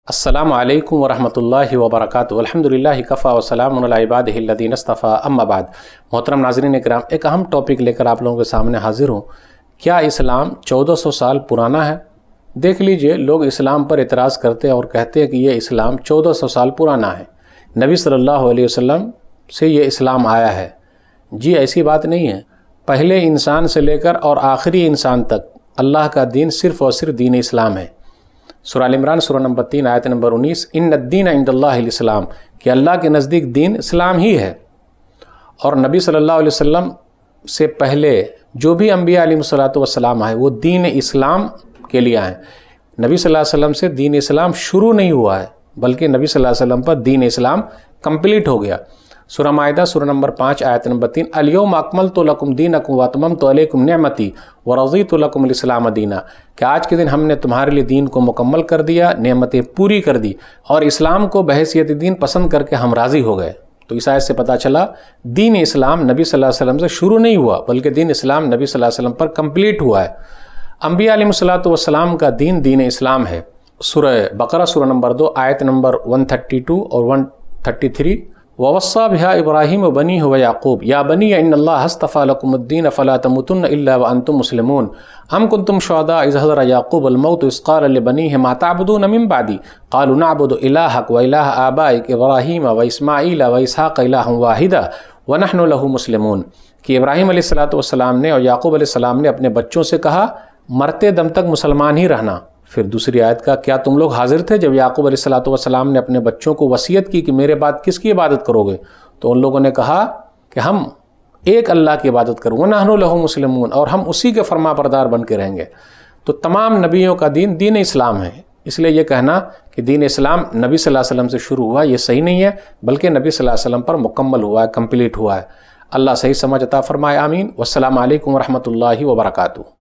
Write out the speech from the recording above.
السلام علیکم ورحمۃ اللہ وبرکاتہ الحمدللہ کفا وسلام علی عبادہ الذین اصطفیٰ اما بعد۔ محترم ناظرین کرام، ایک اہم ٹاپک لے کر آپ لوگوں کے سامنے حاضر ہوں۔ کیا اسلام 1400 سال پرانا ہے؟ دیکھ لیجئے، لوگ اسلام پر اعتراض کرتے ہیں اور کہتے ہیں کہ یہ اسلام 1400 سال پرانا ہے، نبی صلی اللہ علیہ وسلم سے یہ اسلام آیا ہے۔ جی ایسی بات نہیں ہے۔ پہلے انسان سے لے کر اور آخری انسان تک اللہ کا دین صرف اور صرف دین اسلام ہے۔ سورہ ال عمران سورہ نمبر 3 آیت نمبر 19، ان الدین عند اللہ الاسلام، کہ اللہ کے نزدیک دین اسلام ہی ہے۔ اور نبی صلی اللہ علیہ وسلم سے پہلے جو بھی انبیاء علیہ الصلوۃ والسلام آئے وہ دین اسلام کے لیے آئے۔ نبی صلی اللہ علیہ وسلم سے دین اسلام شروع نہیں ہوا ہے، بلکہ نبی صلی اللہ علیہ وسلم پر دین اسلام کمپلیٹ ہو گیا۔ سورہ مائدہ سورہ نمبر 5 آیت نمبر 3، الیوم اکملت لکم دینکم واتممت علیکم نعمتی ورضیت لکم الاسلام دینا، کہ آج کے دن ہم نے تمہارے لیے دین کو مکمل کر دیا، نعمتیں پوری کر دی، اور اسلام کو بحیثیت دین پسند کر کے ہم راضی ہو گئے۔ تو اس آیت سے پتہ چلا دین اسلام نبی صلی اللہ علیہ وسلم سے شروع نہیں ہوا، بلکہ دین اسلام نبی صلی اللہ علیہ وسلم پر کمپلیٹ ہوا ہے۔ انبیاء علیہ الصلوۃ والسلام کا دین اسلام ہے۔ سورہ بقرہ سورہ نمبر 2 آیت نمبر 132 اور 133، وَوَصَّى بِهَا إِبْرَاهِيمُ بَنِيهُ وَيَعْقُوبُ يَا بَنِيَّ إِنَّ اللَّهَ اصْطَفَىٰ لَكُمُ الدِّينَ فَلَا تَمُوتُنَّ إِلَّا وَأَنْتُمْ مُسْلِمُونَ أَمْ كُنْتُمْ شُهَدَاءَ إِذْ حَضَرَ يَعْقُوبَ الْمَوْتُ إِذْ قَالَ لِبَنِيهِ مَا تَعْبُدُونَ مِن بَعْدِي قَالُوا نَعْبُدُ إِلَٰهَكَ وَإِلَٰهَ آبَائِكَ إِبْرَاهِيمَ وَإِسْمَاعِيلَ وَإِسْحَاقَ إِلَٰهًا وَاحِدًا وَنَحْنُ لَهُ مُسْلِمُونَ، کہ ابراہیم علیہ السلام نے اور یعقوب علیہ السلام نے اپنے بچوں سے کہا مرتے دم تک مسلمان ہی رہنا۔ پھر دوسری آیت کا، کیا تم لوگ حاضر تھے جب یعقوب علیہ السلام نے اپنے بچوں کو وصیت کی کہ میرے بعد کس کی عبادت کرو گے؟ تو ان لوگوں نے کہا کہ ہم ایک اللہ کی عبادت کروں گے، وَنَحْنُ لَهُ مُسْلِمُونَ، اور ہم اسی کے فرما بردار بن کے رہیں گے۔ تو تمام نبیوں کا دین اسلام ہے۔ اس لیے یہ کہنا کہ دین اسلام نبی صلی اللہ علیہ وسلم سے شروع ہوا یہ صحیح نہیں ہے، بلکہ نبی صلی اللہ علیہ وسلم پر مکمل ہوا ہے، کمپلیٹ ہوا ہے۔ اللہ صحیح سمجھ عطا فرمائے، آمین۔ والسلام علیکم ورحمۃ اللہ وبرکاتہ۔